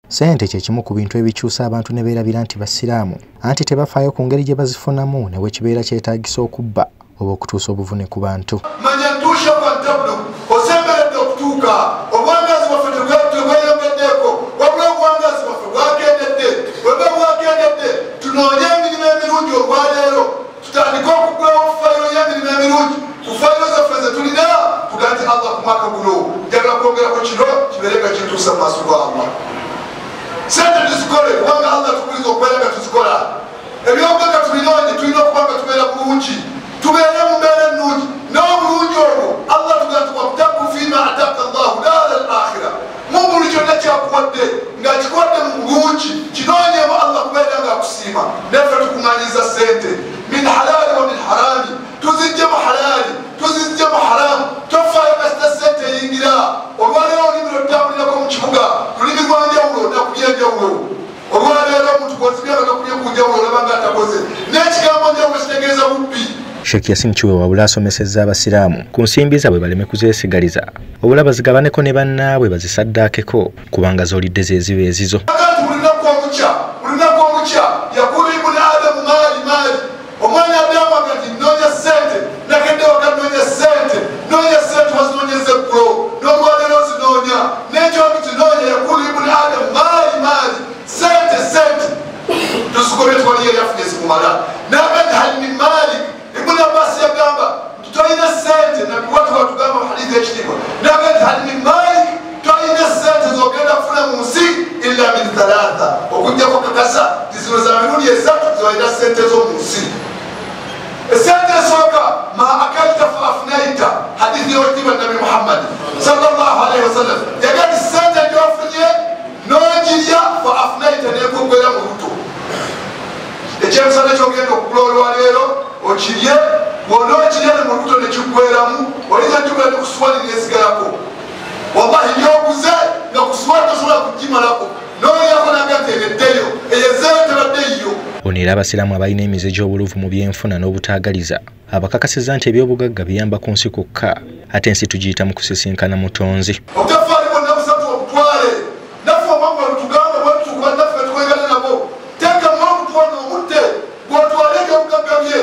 Sente kye kimu ku bintu ebikyusa abantu ne beerabira nti basiraamu anti tebafaayo ku ngeri gye bazifunamu ne bwe kibeera kyetaagisa okubba oba okutuusa obuvune ku bantu. Manya ntuusha kwa ntablo osemberedde okutuuka obwangazi bwaffe tebweyongeddeeko wabula obwangazi bwaffe bwakendedde bweba bwakendedde tunoonye emirimu emirungi olwaleero tutandike okugulawo fayiro y'emirimu emirungi ku fayiro zaffe ze tulina tugaa nti Allah ku mwaka guno njagala kwongerako kino kibeere nga kintuusa mu maaso ga Allah. Sente tuzikole kubanga Allah tukuliza okubeera nga tuzikola. Ebyobugagga tubinoonye tulina okuba nga tubeera bulungi tubeere mu mbeera ennungi n'obulungi obwo Allah tugaa nti wabtagu fiima ataaka Allahu daara al-akhira. Mu buli kyonna kyakuwadde ng'akikuwadde mu bulungi kinoonyeemu Allah kubeera nga akusiima. Naffe tukuŋŋaanyiza sente min halaali wa min haraami tuzijje mu halaali tuzijje mu haraamu tofaayo kasita sente eyingira. Olwaleero olulimi lw'otambulirako mu kibuga lulimi lwa njawulo onaku by'enjawulo. Olwaleero omuntu gw'ozibye bagakulye ku njawulo olaba ng'atakoze n'ekigambo njawulo kitegeeza bubbi. Sheikh Yasin Kiwe wabula asomesezza abasiraamu ku nsimbi zaabwe baleme kuzeesigaliza obula bazigabaneko ne bannaabwe bazisaddaakeko kubanga z'olidde ze ziba ezizo. Olunaku omukya yakulu ibuni Adamu maali omwana Adamu agati noonya sente nakedde waka noonya sente wazinoonyeza eggulo n'olwaleero ozinoonya n'ekyobi kinoonya yakulu ibuni Adamu maali sente tuzigobye twali yeri afunye zimumala n'agati hali min Malik Ibn Abbas yagamba tutolina sente nabiwatu batugamba mu hadithi ekitiibwa n'agati hali min Malik tolina sente zogenda kufuna mu nsi illa min thalatha okujjako kakasa zino za mirundi esatu zibalina sente z'omu nsi. Esente esooka ma akalta fa afnaita hadithi y'ekitiibwa Nabi Muhammad sallallahu alaihi wasallam yagati sente gy'ofunye n'ogirya fa afnaita n'ekugwera mu luto. Ekyemisana ky'ogenda okugula olwaleero okirye bw'ona okirya ne mu luto ne kiggweramu olinza njugula ne kusuwalira esigalako. Wallahi y'oguze nga kusuwali tosobola kugimalako n'olyako nagateereddeyo eyezeeyo tebadde yiyo. Ono era abasiraamu abalina emize gy'obuluvu mu byenfuna n'obutaagaliza abakakasizza nti ebyobugagga biyamba ku nsi kokka ate ensi tugiyita mu kusisinkana mutonzi. Obutafaali bwonna busatu obutwale naffe omwanga olutugamba bwetutukuba naffe tukwegane nabo teekamu omutwano omutte gw'otwale ebyobugagga bye.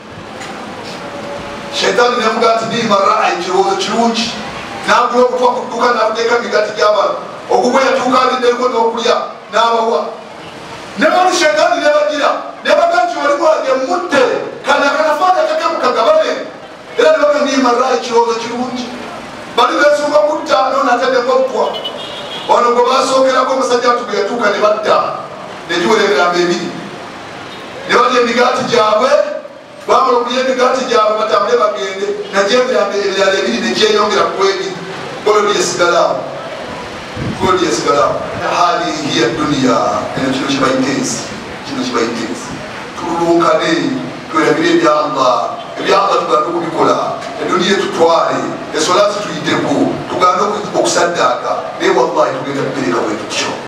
Sheitaani nemugaa nti niima ra'ayi kirowoozo kirungi n'agula okutwa ku dduuka n'abuteeka migati gy'abantu ogugwe yatuuka aliddeeko n'okulya n'abawa. Ne bali sheitaani nebagira nebaga nti oli bwage mutte kana kanafaana kakemu kagabane era nebaga niima ra'ayi kirowoozo kirungi bali beesooka kutta n'onaatadeko obutwa ono gwe baasookerako omusajja atuge yatuuka ne batta ne giwera emiramba ebiri ne balya emigaati gyabwe bamala okulya emigaati gyabwe batambule bagende najye emirala ebiri ne gyeyongera ku ebiri golo lyesigalawo hali hiya duniya eno kino kibayitezi tululunkane twerabire ebya Allah tugande okubikola eduniya etutwale esolaati tuyiteko tugande okusaddaaka naye wallahi tugenda kupereka bwe tutyo.